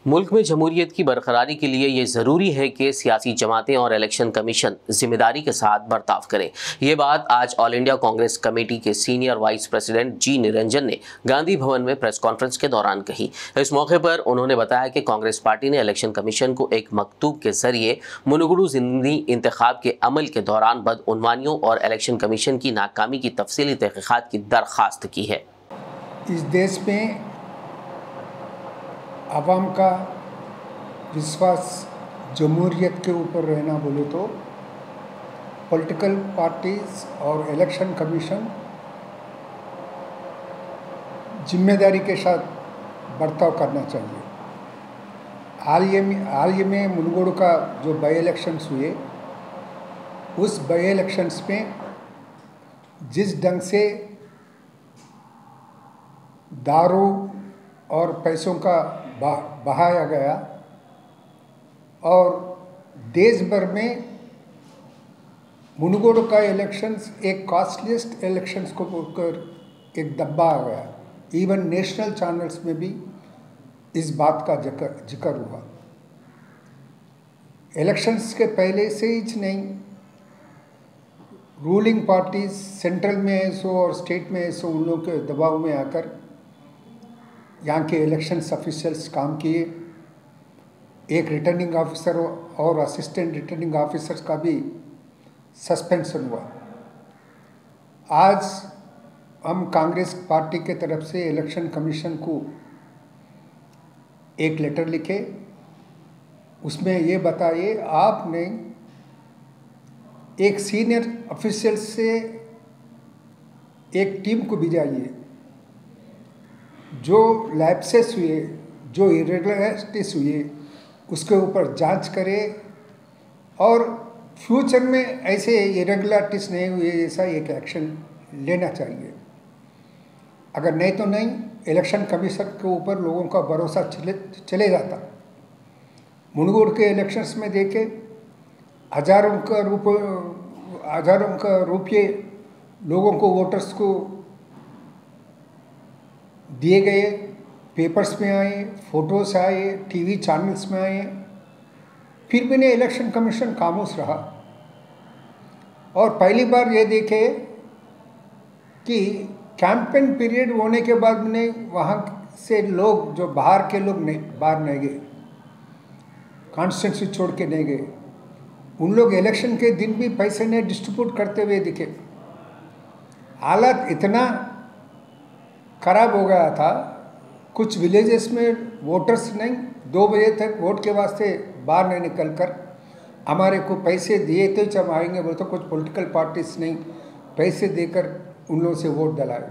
मुल्क में जमहूरियत की बरकरारी के लिए ये ज़रूरी है कि सियासी जमातें और इलेक्शन कमीशन जिम्मेदारी के साथ बर्ताव करें। ये बात आज ऑल इंडिया कांग्रेस कमेटी के senior vice president ji Niranjan ने गांधी भवन में प्रेस कॉन्फ्रेंस के दौरान कही। इस मौके पर उन्होंने बताया कि कांग्रेस पार्टी ने इलेक्शन कमीशन को एक मकतूब के जरिए मुनगुरु ज़िमनी इंतखाब के अमल के दौरान बदउनवानियों और इलेक्शन कमीशन की नाकामी की तफसीली तहकीकात की दरख्वास्त की है। इस देश में आवाम का विश्वास जमहूरियत के ऊपर रहना बोले तो पॉलिटिकल पार्टीज और इलेक्शन कमीशन जिम्मेदारी के साथ बर्ताव करना चाहिए। हाल ही में मुनगुरु का जो बाई इलेक्शंस हुए, उस बाई इलेक्शंस में जिस ढंग से दारू और पैसों का बहाया गया और देश भर में मुनगुरु का इलेक्शंस एक कॉस्टलीस्ट इलेक्शंस को बोलकर एक दब्बा आ गया। इवन नेशनल चैनल्स में भी इस बात का जिक्र हुआ। इलेक्शंस के पहले से ही नहीं, रूलिंग पार्टीज सेंट्रल में ऐसो और स्टेट में ऐसो उन लोगों के दबाव में आकर यहाँ के इलेक्शंस ऑफिशियल्स काम किए। एक रिटर्निंग ऑफिसर और असिस्टेंट रिटर्निंग ऑफिसर्स का भी सस्पेंशन हुआ। आज हम कांग्रेस पार्टी के तरफ से इलेक्शन कमीशन को एक लेटर लिखे, उसमें ये बताइए आपने एक सीनियर ऑफिशियल से एक टीम को भेजाइए जो लैप्सेस हुए, जो इरेगुलरिटीज हुए, उसके ऊपर जांच करे और फ्यूचर में ऐसे इरेगुलरिटीज नहीं हुए ऐसा एक एक्शन लेना चाहिए। अगर नहीं तो नहीं, इलेक्शन कमीशन के ऊपर लोगों का भरोसा चले जाता। मुनगुरु के इलेक्शंस में देखे हजारों का रुपये लोगों को, वोटर्स को दिए गए, पेपर्स में आए, फोटोस आए, टीवी चैनल्स में आए, फिर भी नहीं इलेक्शन कमीशन खामोश रहा। और पहली बार ये देखे कि कैंपेन पीरियड होने के बाद में वहाँ से लोग, जो बाहर के लोग बाहर नहीं गए, कॉन्स्टिट्यूंसी छोड़ के नहीं गए, उन लोग इलेक्शन के दिन भी पैसे नहीं डिस्ट्रीब्यूट करते हुए दिखे। हालत इतना खराब हो गया था, कुछ विलेजेस में वोटर्स नहीं 2 बजे तक वोट के वास्ते बाहर नहीं निकल कर हमारे को पैसे दिए तो जब आएंगे बोले तो कुछ पॉलिटिकल पार्टीज नहीं पैसे देकर उन लोगों से वोट दिलाए।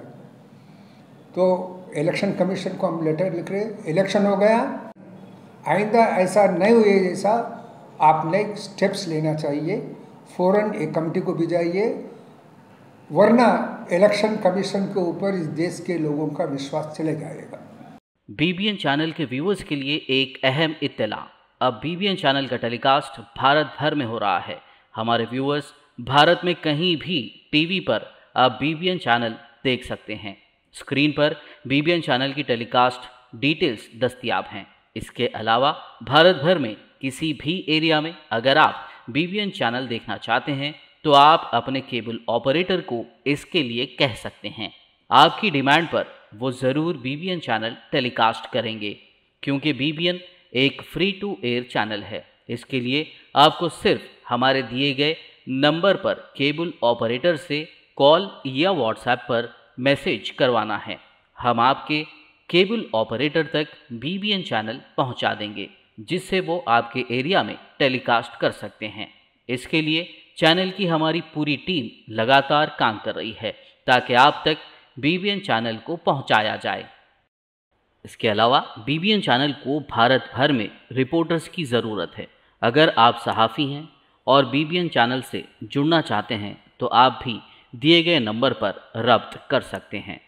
तो इलेक्शन कमीशन को हम लेटर लिख रहे, इलेक्शन हो गया, आइंदा ऐसा नहीं हुए जैसा आपने स्टेप्स लेना चाहिए, फ़ौरन एक कमेटी को भिजाइए, वरना इलेक्शन कमीशन के ऊपर इस देश के लोगों का विश्वास चले जाएगा। बीबीएन चैनल के व्यूअर्स के लिए एक अहम इत्तला, अब बीबीएन चैनल का टेलीकास्ट भारत भर में हो रहा है। हमारे व्यूअर्स भारत में कहीं भी टीवी पर अब बीबीएन चैनल देख सकते हैं। स्क्रीन पर बीबीएन चैनल की टेलीकास्ट डिटेल्स दस्तयाब हैं। इसके अलावा भारत भर में किसी भी एरिया में अगर आप बीबीएन चैनल देखना चाहते हैं तो आप अपने केबल ऑपरेटर को इसके लिए कह सकते हैं। आपकी डिमांड पर वो ज़रूर बीबीएन चैनल टेलीकास्ट करेंगे, क्योंकि बीबीएन एक फ्री टू एयर चैनल है। इसके लिए आपको सिर्फ हमारे दिए गए नंबर पर केबल ऑपरेटर से कॉल या व्हाट्सएप पर मैसेज करवाना है। हम आपके केबल ऑपरेटर तक बीबीएन चैनल पहुंचा देंगे, जिससे वो आपके एरिया में टेलीकास्ट कर सकते हैं। इसके लिए चैनल की हमारी पूरी टीम लगातार काम कर रही है ताकि आप तक बीबीएन चैनल को पहुंचाया जाए। इसके अलावा बीबीएन चैनल को भारत भर में रिपोर्टर्स की ज़रूरत है। अगर आप सहाफ़ी हैं और बीबीएन चैनल से जुड़ना चाहते हैं तो आप भी दिए गए नंबर पर रब्त कर सकते हैं।